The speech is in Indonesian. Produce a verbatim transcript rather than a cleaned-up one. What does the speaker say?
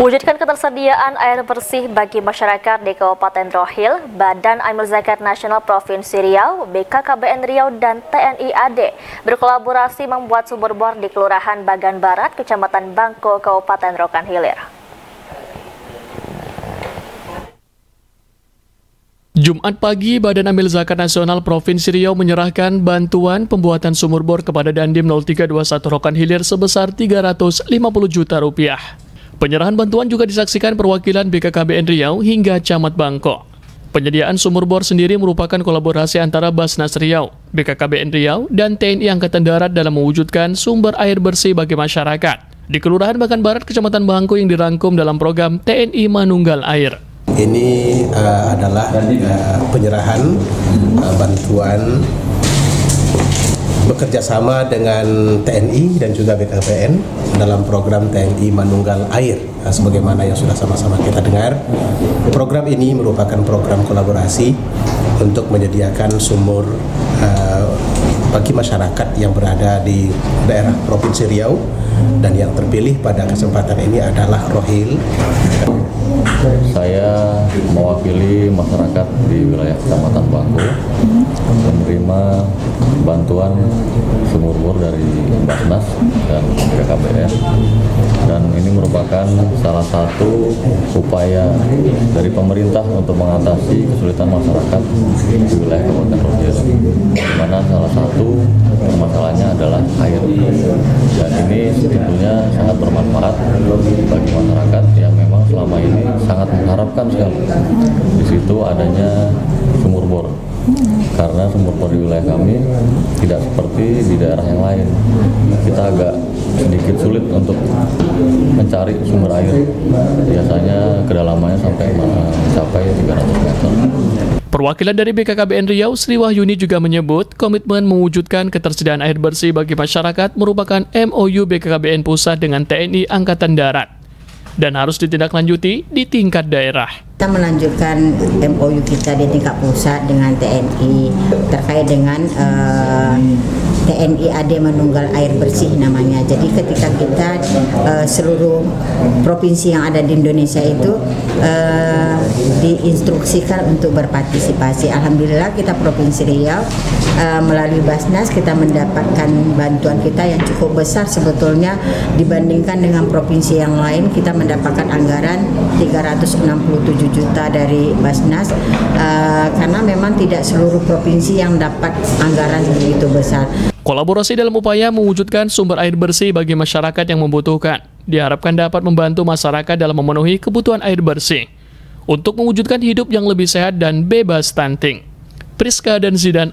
Mewujudkan ketersediaan air bersih bagi masyarakat di Kabupaten Rohil, Badan Amil Zakat Nasional Provinsi Riau, B K K B N Riau, dan T N I A D berkolaborasi membuat sumur bor di Kelurahan Bagan Barat, Kecamatan Bangko, Kabupaten Rokan Hilir. Jumat pagi, Badan Amil Zakat Nasional Provinsi Riau menyerahkan bantuan pembuatan sumur bor kepada Dandim nol tiga dua satu Rokan Hilir sebesar tiga ratus lima puluh juta rupiah. Penyerahan bantuan juga disaksikan perwakilan B K K B N Riau hingga Camat Bangko. Penyediaan sumur bor sendiri merupakan kolaborasi antara Basnas Riau, B K K B N Riau, dan T N I Angkatan Darat dalam mewujudkan sumber air bersih bagi masyarakat di Kelurahan Bagan Barat, Kecamatan Bangko yang dirangkum dalam program T N I Manunggal Air. Ini uh, adalah uh, penyerahan uh, bantuan bekerja sama dengan T N I dan juga B K K B N dalam program T N I Manunggal Air. Nah, sebagaimana yang sudah sama-sama kita dengar, program ini merupakan program kolaborasi untuk menyediakan sumur uh, bagi masyarakat yang berada di daerah Provinsi Riau, dan yang terpilih pada kesempatan ini adalah Rohil. Saya mewakili masyarakat di wilayah Kecamatan Bangko menerima bantuan sumur bor dari Basnas dan B K K B N, dan ini merupakan salah satu upaya dari pemerintah untuk mengatasi kesulitan masyarakat di wilayah Kabupaten Rohil, di mana salah satu permasalahannya adalah air, dan ini tentunya sangat bermanfaat bagi masyarakat yang memang selama ini sangat mengharapkan sekali di situ adanya sumur bor, karena sumur bor di wilayah kami tidak seperti di daerah yang lain. Kita agak sedikit sulit untuk mencari sumber air, biasanya kedalamannya sampai mencapai tiga ratus meter. Perwakilan dari B K K B N Riau, Sri Wahyuni, juga menyebut komitmen mewujudkan ketersediaan air bersih bagi masyarakat merupakan M O U B K K B N Pusat dengan T N I Angkatan Darat dan harus ditindaklanjuti di tingkat daerah. Kita melanjutkan M O U kita di tingkat pusat dengan T N I terkait dengan uh, T N I A D Manunggal Air Bersih namanya. Jadi ketika kita uh, seluruh provinsi yang ada di Indonesia itu uh, diinstruksikan untuk berpartisipasi. Alhamdulillah kita Provinsi Riau uh, melalui Basnas kita mendapatkan bantuan kita yang cukup besar sebetulnya dibandingkan dengan provinsi yang lain. Kita mendapatkan anggaran tiga ratus enam puluh tujuh juta dari Basnas, uh, karena memang tidak seluruh provinsi yang dapat anggaran begitu besar. Kolaborasi dalam upaya mewujudkan sumber air bersih bagi masyarakat yang membutuhkan diharapkan dapat membantu masyarakat dalam memenuhi kebutuhan air bersih untuk mewujudkan hidup yang lebih sehat dan bebas stunting. Priska dan Zidan,